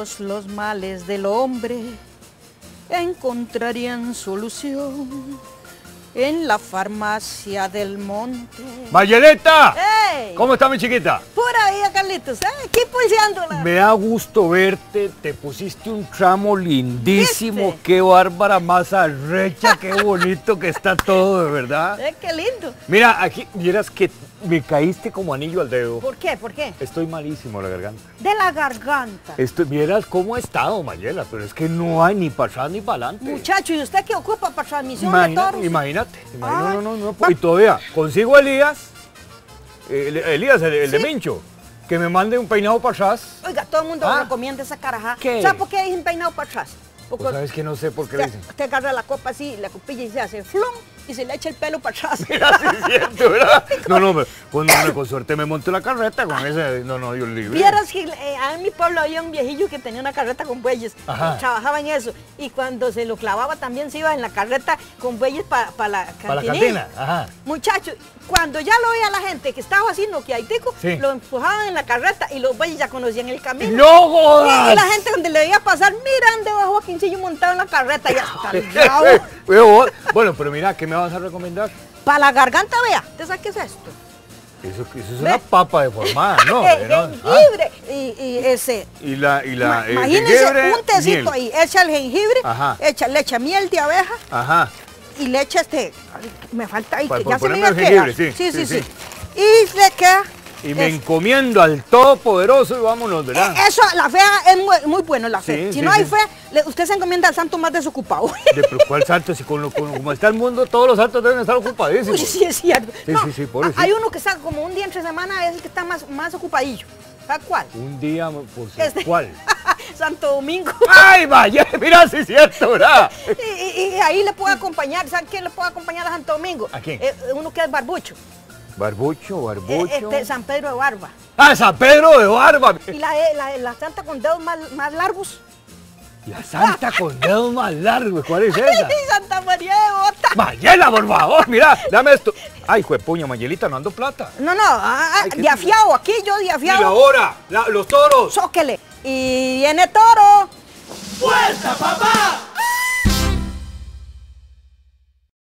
todos los males del hombre encontrarían solución en la farmacia del monte. ¡Mayelita! ¡Ey! ¿Cómo está mi chiquita? Pura vida, Carlitos, aquí pulseándola. Me da gusto verte, te pusiste un tramo lindísimo, ¿Viste? qué bárbara, más arrecha, qué bonito que está todo, de verdad. Qué lindo. Mira, aquí, vieras que me caíste como anillo al dedo. ¿Por qué? ¿Por qué? Estoy malísimo la garganta. De la garganta. Vieras cómo he estado, Mayela, pero es que no hay ni para atrás ni para adelante. Muchacho, ¿y usted qué ocupa para transmisión de toros? Imagínate. Ay, No. Y todavía consigo a Elías, el ¿Sí? de Mincho, que me mande un peinado para atrás. Oiga, todo el mundo recomienda esa caraja. ¿Qué? ¿Sabe por qué dicen peinado para atrás? Porque Pues sabes que no sé por qué le dicen. usted agarra la copa así, la copilla y se hace flum y se le echa el pelo para atrás. Mira, sí es cierto, ¿verdad? Con suerte me monté la carreta con ese. No, Dios libre. Vieras que en mi pueblo había un viejillo que tenía una carreta con bueyes. Ajá. Y trabajaba en eso. Y cuando se lo clavaba también se iba en la carreta con bueyes para la cantina. Para la cantina, ajá. Muchacho, cuando ya lo veía la gente que estaba haciendo que haitico, Sí. lo empujaban en la carreta y los bueyes ya conocían el camino. ¡No jodas! Y la gente donde le veía pasar, miran debajo a Quincillo montado en la carreta y hasta el bravo. Bueno, pero mira, ¿qué me vas a recomendar? Para la garganta, vea. ¿Usted sabe qué es esto? Eso es una papa deformada, ¿no? Jengibre. Y ese. Y el Imagínense jengibre, un tecito miel. ahí. Echa el jengibre, Ajá. le echa miel de abeja Ajá. y le echa me falta ahí, Para que ya se me ponerme iba a el quedar. jengibre, sí. Y le queda. Y me encomiendo al Todopoderoso y vámonos, ¿verdad? Eso, la fea es muy bueno, la fe. Sí, Si sí, no hay sí. fe, usted se encomienda al santo más desocupado. Pero ¿cuál santo? Si como está el mundo, todos los santos deben estar ocupadísimos. Uy, sí, es cierto. Sí, pobrecito. Hay uno que está como un día entre semana, es el que está más ocupadillo. ¿Sabe cuál? Un día, por ser, ¿cuál? Santo Domingo. ¡Ay, vaya! Mira, sí es cierto, ¿verdad? Y ahí le puedo acompañar. ¿Sabe quién le puede acompañar a Santo Domingo? ¿A quién? Uno que es barbucho. Barbucho. San Pedro de Barba. ¡Ah, San Pedro de Barba! Y la santa con dedos más largos. La santa con dedos más largos, ¿cuál es esa? Santa María de Bota. Mayela, por favor, mira, dame esto. Ay, juepuña, Mayelita, no ando plata. No, Ay, de afiado, aquí yo de Y afiado. la hora, los toros. Zóquele. Y viene toro. ¡Fuerza, papá!